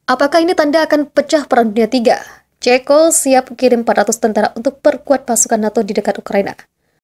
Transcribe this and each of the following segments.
Apakah ini tanda akan pecah Perang Dunia III? Ceko siap kirim 400 tentara untuk perkuat pasukan NATO di dekat Ukraina.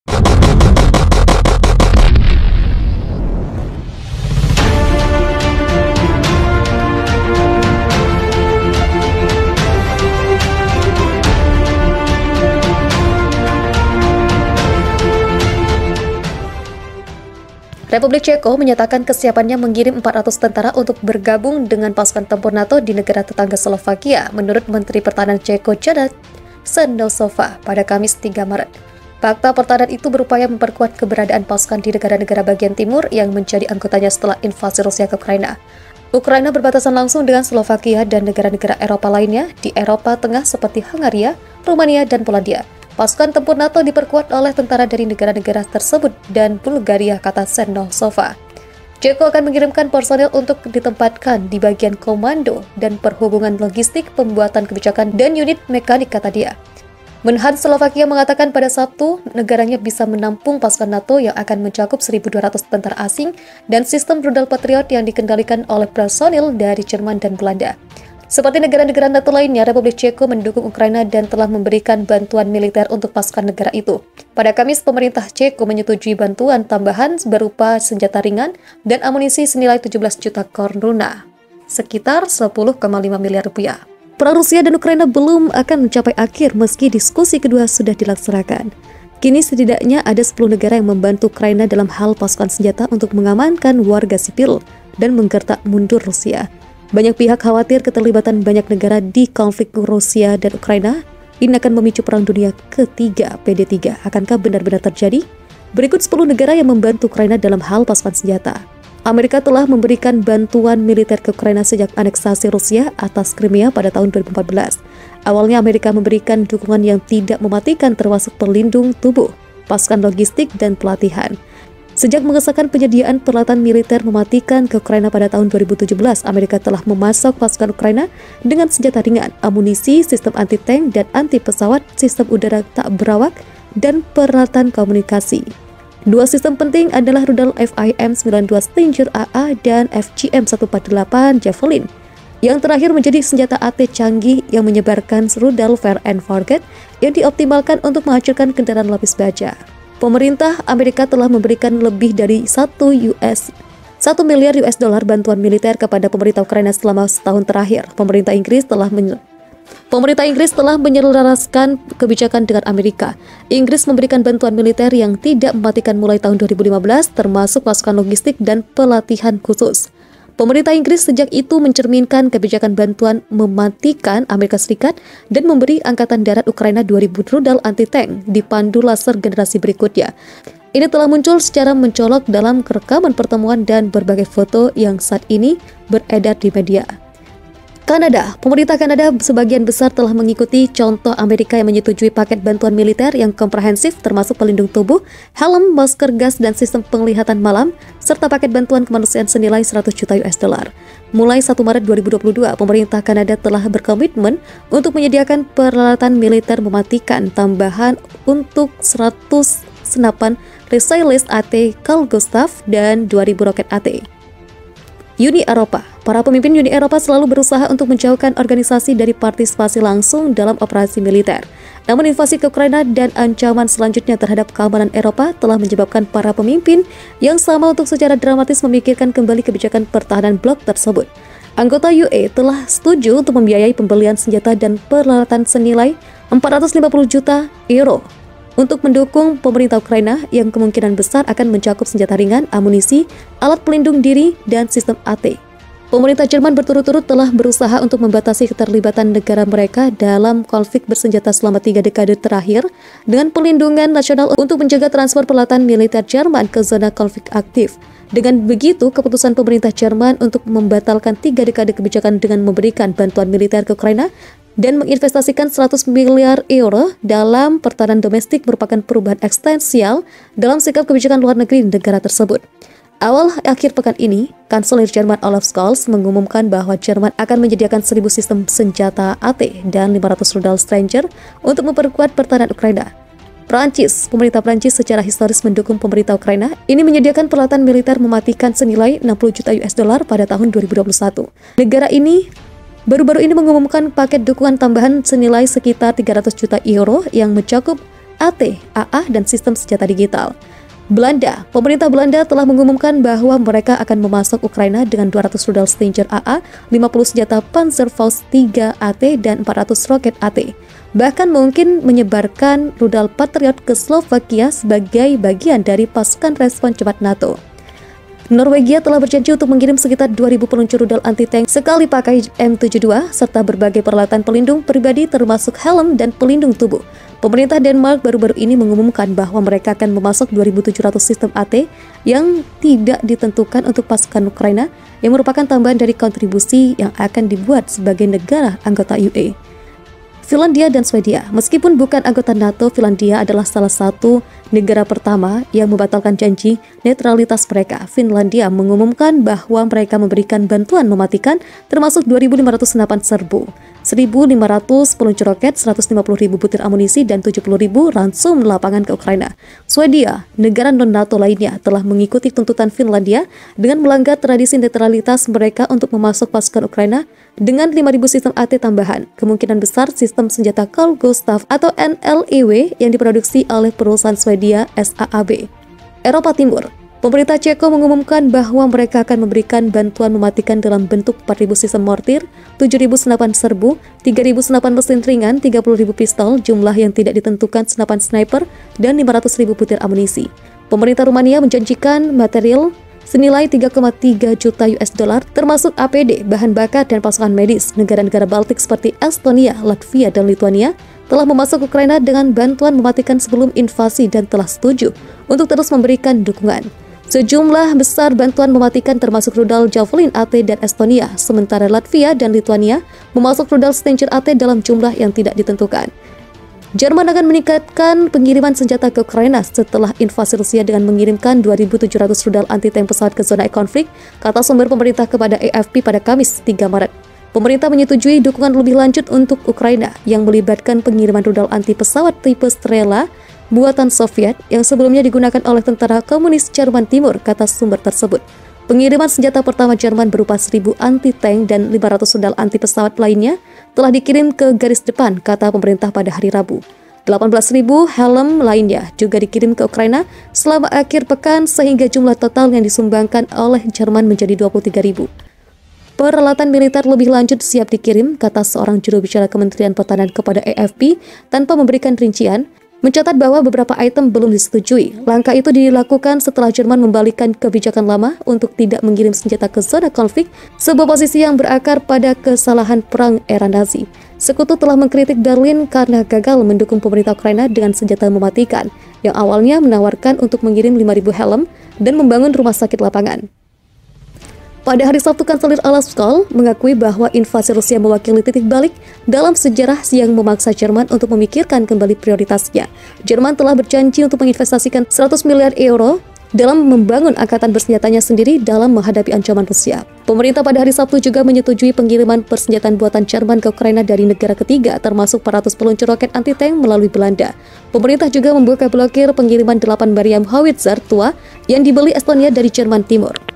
Republik Ceko menyatakan kesiapannya mengirim 400 tentara untuk bergabung dengan pasukan tempur NATO di negara tetangga Slovakia, menurut Menteri Pertahanan Ceko Jana Černochová pada Kamis 3 Maret. Fakta pertahanan itu berupaya memperkuat keberadaan pasukan di negara-negara bagian timur yang menjadi anggotanya setelah invasi Rusia ke Ukraina. Ukraina berbatasan langsung dengan Slovakia dan negara-negara Eropa lainnya di Eropa Tengah seperti Hungaria, Rumania, dan Polandia. Pasukan tempur NATO diperkuat oleh tentara dari negara-negara tersebut dan Bulgaria, kata Černochová. Ceko akan mengirimkan personel untuk ditempatkan di bagian komando dan perhubungan logistik, pembuatan kebijakan, dan unit mekanik, kata dia. Menhan Slovakia mengatakan pada Sabtu, negaranya bisa menampung pasukan NATO yang akan mencakup 1.200 tentara asing dan sistem rudal Patriot yang dikendalikan oleh personil dari Jerman dan Belanda. Seperti negara-negara NATO lainnya, Republik Ceko mendukung Ukraina dan telah memberikan bantuan militer untuk pasukan negara itu. Pada Kamis, pemerintah Ceko menyetujui bantuan tambahan berupa senjata ringan dan amunisi senilai 17 juta koruna, sekitar 10,5 miliar rupiah. Perang Rusia dan Ukraina belum akan mencapai akhir meski diskusi kedua sudah dilaksanakan. Kini setidaknya ada 10 negara yang membantu Ukraina dalam hal pasukan senjata untuk mengamankan warga sipil dan menggertak mundur Rusia. Banyak pihak khawatir keterlibatan banyak negara di konflik Rusia dan Ukraina ini akan memicu Perang Dunia Ketiga PD3. Akankah benar-benar terjadi? Berikut 10 negara yang membantu Ukraina dalam hal pasukan senjata. Amerika telah memberikan bantuan militer ke Ukraina sejak aneksasi Rusia atas Crimea pada tahun 2014. Awalnya Amerika memberikan dukungan yang tidak mematikan termasuk pelindung tubuh, pasukan logistik, dan pelatihan. Sejak mengesahkan penyediaan peralatan militer mematikan ke Ukraina pada tahun 2017, Amerika telah memasok pasukan Ukraina dengan senjata ringan, amunisi, sistem anti-tank dan anti-pesawat, sistem udara tak berawak, dan peralatan komunikasi. Dua sistem penting adalah rudal FIM-92 Stinger AA dan FGM-148 Javelin. Yang terakhir menjadi senjata AT canggih yang menyebarkan rudal Fire and Forget yang dioptimalkan untuk menghancurkan kendaraan lapis baja. Pemerintah Amerika telah memberikan lebih dari 1 miliar US dollar bantuan militer kepada pemerintah Ukraina selama setahun terakhir. Pemerintah Inggris telah menyelaraskan kebijakan dengan Amerika. Inggris memberikan bantuan militer yang tidak mematikan mulai tahun 2015, termasuk pasukan logistik dan pelatihan khusus. Pemerintah Inggris sejak itu mencerminkan kebijakan bantuan mematikan Amerika Serikat dan memberi Angkatan Darat Ukraina 2.000 rudal anti-tank dipandu laser generasi berikutnya. Ini telah muncul secara mencolok dalam rekaman pertemuan dan berbagai foto yang saat ini beredar di media. Kanada. Pemerintah Kanada sebagian besar telah mengikuti contoh Amerika yang menyetujui paket bantuan militer yang komprehensif termasuk pelindung tubuh, helm, masker gas, dan sistem penglihatan malam, serta paket bantuan kemanusiaan senilai 100 juta US dollar. Mulai 1 Maret 2022, pemerintah Kanada telah berkomitmen untuk menyediakan peralatan militer mematikan tambahan untuk 100 senapan Resilient AT Carl Gustaf dan 2.000 roket AT. Uni Eropa. Para pemimpin Uni Eropa selalu berusaha untuk menjauhkan organisasi dari partisipasi langsung dalam operasi militer. Namun invasi ke Ukraina dan ancaman selanjutnya terhadap keamanan Eropa telah menyebabkan para pemimpin yang sama untuk secara dramatis memikirkan kembali kebijakan pertahanan blok tersebut. Anggota UE telah setuju untuk membiayai pembelian senjata dan peralatan senilai 450 juta euro untuk mendukung pemerintah Ukraina yang kemungkinan besar akan mencakup senjata ringan, amunisi, alat pelindung diri, dan sistem AT. Pemerintah Jerman berturut-turut telah berusaha untuk membatasi keterlibatan negara mereka dalam konflik bersenjata selama 3 dekade terakhir dengan pelindungan nasional untuk menjaga transfer peralatan militer Jerman ke zona konflik aktif. Dengan begitu, keputusan pemerintah Jerman untuk membatalkan 3 dekade kebijakan dengan memberikan bantuan militer ke Ukraina dan menginvestasikan 100 miliar euro dalam pertahanan domestik merupakan perubahan eksistensial dalam sikap kebijakan luar negeri negara tersebut. Akhir pekan ini, Kanselir Jerman Olaf Scholz mengumumkan bahwa Jerman akan menyediakan 1.000 sistem senjata AT dan 500 rudal Stinger untuk memperkuat pertahanan Ukraina. Pemerintah Prancis secara historis mendukung pemerintah Ukraina. Ini menyediakan peralatan militer mematikan senilai 60 juta US dollar pada tahun 2021. Negara ini baru-baru ini mengumumkan paket dukungan tambahan senilai sekitar 300 juta euro yang mencakup AT, AA, dan sistem senjata digital. Pemerintah Belanda telah mengumumkan bahwa mereka akan memasok Ukraina dengan 200 rudal Stinger AA, 50 senjata Panzerfaust 3 AT, dan 400 roket AT. Bahkan mungkin menyebarkan rudal Patriot ke Slovakia sebagai bagian dari pasukan respon cepat NATO. Norwegia telah berjanji untuk mengirim sekitar 2.000 peluncur rudal anti-tank sekali pakai M72 serta berbagai peralatan pelindung pribadi termasuk helm dan pelindung tubuh. Pemerintah Denmark baru-baru ini mengumumkan bahwa mereka akan memasok 2.700 sistem AT yang tidak ditentukan untuk pasukan Ukraina yang merupakan tambahan dari kontribusi yang akan dibuat sebagai negara anggota UE. Finlandia dan Swedia. Meskipun bukan anggota NATO, Finlandia adalah salah satu negara pertama yang membatalkan janji netralitas mereka. Finlandia mengumumkan bahwa mereka memberikan bantuan mematikan termasuk 2.500 senapan serbu, 1.500 peluncur roket, 150.000 butir amunisi, dan 70.000 ransum lapangan ke Ukraina. Swedia, negara non-NATO lainnya, telah mengikuti tuntutan Finlandia dengan melanggar tradisi netralitas mereka untuk memasok pasukan Ukraina dengan 5.000 sistem AT tambahan. Kemungkinan besar sistem senjata Carl Gustaf atau NLEW yang diproduksi oleh perusahaan Swedia SAAB. Eropa Timur. Pemerintah Ceko mengumumkan bahwa mereka akan memberikan bantuan mematikan dalam bentuk 4.000 sistem mortir, 7.000 senapan serbu, 3.000 senapan mesin ringan, 30.000 pistol, jumlah yang tidak ditentukan senapan sniper, dan 500.000 butir amunisi. Pemerintah Rumania menjanjikan material senilai 3,3 juta US dollar, termasuk APD, bahan bakar, dan pasokan medis. Negara-negara Baltik seperti Estonia, Latvia, dan Lituania telah memasok Ukraina dengan bantuan mematikan sebelum invasi dan telah setuju untuk terus memberikan dukungan. Sejumlah besar bantuan mematikan termasuk rudal Javelin AT dan Estonia, sementara Latvia dan Lituania memasok rudal Stinger AT dalam jumlah yang tidak ditentukan. Jerman akan meningkatkan pengiriman senjata ke Ukraina setelah invasi Rusia dengan mengirimkan 2.700 rudal anti-tank pesawat ke zona konflik, kata sumber pemerintah kepada AFP pada Kamis 3 Maret. Pemerintah menyetujui dukungan lebih lanjut untuk Ukraina yang melibatkan pengiriman rudal anti-pesawat tipe Strela buatan Soviet yang sebelumnya digunakan oleh tentara komunis Jerman Timur, kata sumber tersebut. Pengiriman senjata pertama Jerman berupa 1.000 anti-tank dan 500 rudal anti-pesawat lainnya telah dikirim ke garis depan, kata pemerintah pada hari Rabu. 18.000 helm lainnya juga dikirim ke Ukraina selama akhir pekan sehingga jumlah total yang disumbangkan oleh Jerman menjadi 23.000. Peralatan militer lebih lanjut siap dikirim, kata seorang juru bicara Kementerian Pertahanan kepada AFP tanpa memberikan rincian, mencatat bahwa beberapa item belum disetujui. Langkah itu dilakukan setelah Jerman membalikkan kebijakan lama untuk tidak mengirim senjata ke zona konflik, sebuah posisi yang berakar pada kesalahan perang era Nazi. Sekutu telah mengkritik Berlin karena gagal mendukung pemerintah Ukraina dengan senjata mematikan, yang awalnya menawarkan untuk mengirim 5.000 helm dan membangun rumah sakit lapangan. Pada hari Sabtu, Kanselir Olaf Scholz mengakui bahwa invasi Rusia mewakili titik balik dalam sejarah yang memaksa Jerman untuk memikirkan kembali prioritasnya. Jerman telah berjanji untuk menginvestasikan 100 miliar euro dalam membangun angkatan bersenjatanya sendiri dalam menghadapi ancaman Rusia. Pemerintah pada hari Sabtu juga menyetujui pengiriman persenjataan buatan Jerman ke Ukraina dari negara ketiga, termasuk 400 peluncur roket anti-tank melalui Belanda. Pemerintah juga membuka blokir pengiriman 8 meriam howitzer tua yang dibeli Estonia dari Jerman Timur.